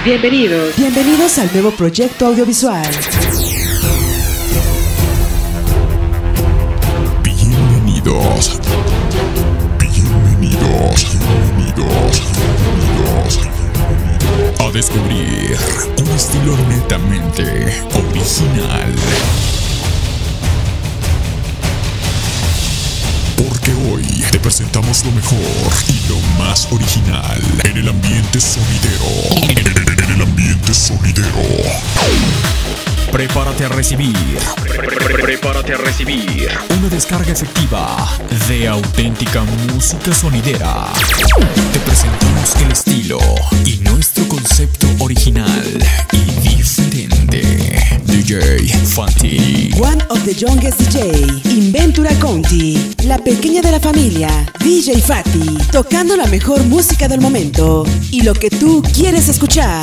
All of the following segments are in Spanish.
Bienvenidos. Bienvenidos al nuevo proyecto audiovisual. Bienvenidos. Bienvenidos. Bienvenidos. Bienvenidos. A descubrir un estilo netamente original. Porque hoy te presentamos lo mejor y lo más original en el ambiente sonidero. En el ambiente sonidero. Prepárate a recibir. Prepárate a recibir una descarga efectiva de auténtica música sonidera. Te presentamos el estilo y nuestro concepto original y diferente. DJ Fati. One of the youngest DJ in Ventura County. La pequeña de la familia, DJ Fati. Tocando la mejor música del momento y lo que tú quieres escuchar.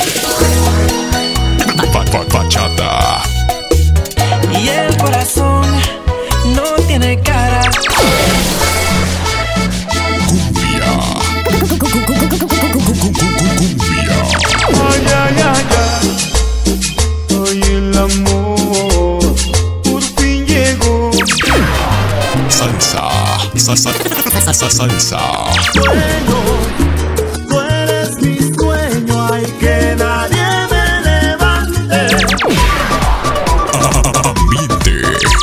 Bachata. Y el corazón no tiene cara. Cumbia. Cumbia. Ay, ay, ay, ay. Hoy el amor por fin llegó. Salsa. Salsa. Sueño, tú eres mi sueño, ay que nadie me levante. Ambiente.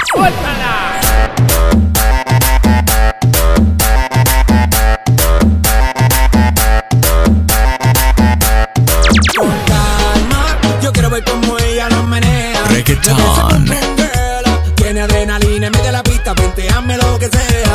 Con calma, yo quiero ver cómo ella lo menea. Reggaeton. Tiene adrenalina en medio de la pista, venteame lo que sea.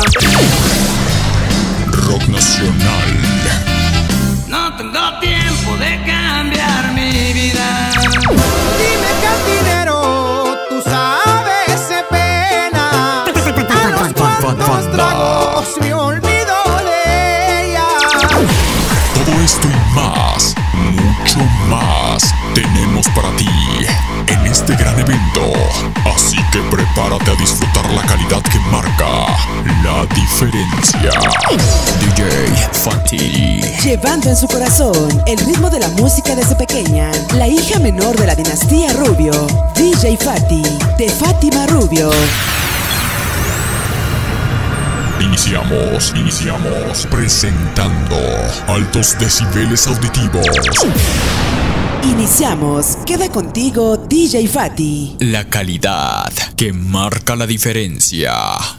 Rock nacional. No tengo tiempo de cambiar mi vida. Dime cantinero, tú sabes de pena. A los cuantos tragos me olvido de ella. Todo esto y más, mucho más, tenemos para ti en este gran evento. Así que prepárate a disfrutar la calidad que marca la diferencia. DJ Fati. Llevando en su corazón el ritmo de la música desde pequeña. La hija menor de la dinastía Rubio. DJ Fati, de Fátima Rubio. Iniciamos presentando altos decibeles auditivos. Iniciamos. Queda contigo, DJ Fati. La calidad que marca la diferencia.